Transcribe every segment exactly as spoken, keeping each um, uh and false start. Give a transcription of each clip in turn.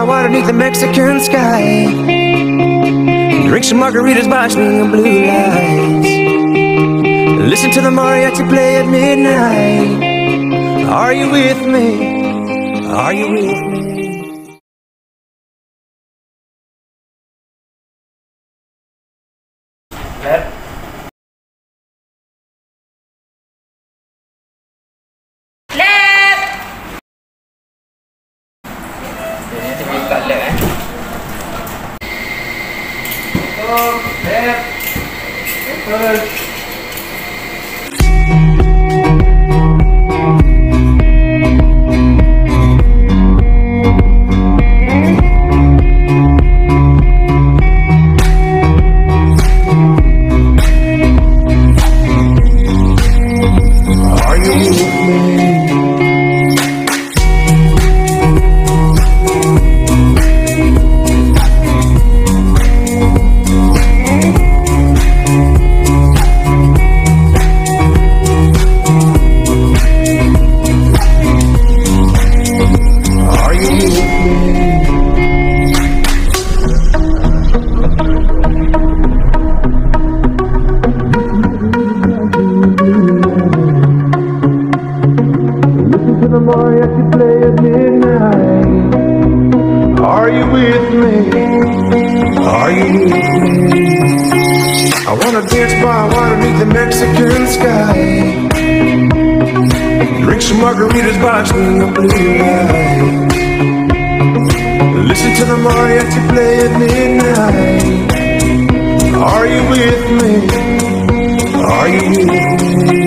water beneath the Mexican sky. Drink some margaritas by swinging blue lights. Listen to the mariachi play at midnight. Are you with me? Are you with me? Left. Left. Ini tu buka left eh. Go left. Push. Are you with me? Are you with me? I wanna dance by water beneath the Mexican sky. Drink some margaritas by swinging blue lights. Listen to the mariachi play at midnight. Are you with me? Are you with me?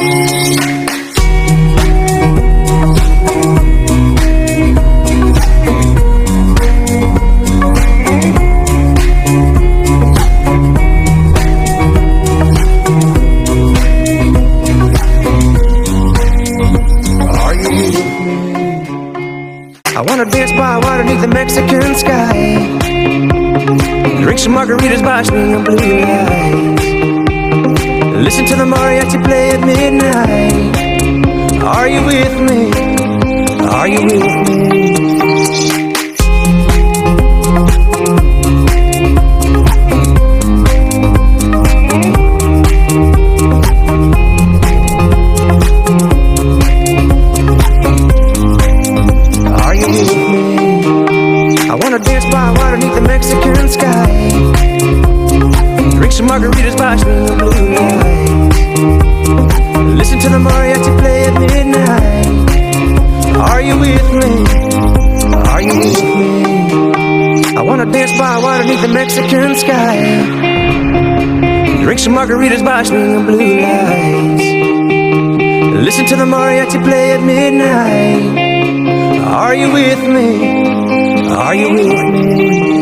I wanna dance by water beneath the Mexican sky. Drink some margaritas by swinging blue lights. Listen to the mariachi play at midnight. Are you with me? Are you with me? Mexican sky. Drink some margaritas by swinging blue lights. Listen to the mariachi play at midnight. Are you with me? Are you with me? I wanna dance by water beneath the Mexican sky. Drink some margaritas by swinging blue lights. Listen to the mariachi play at midnight. Are you with me? Are you with me?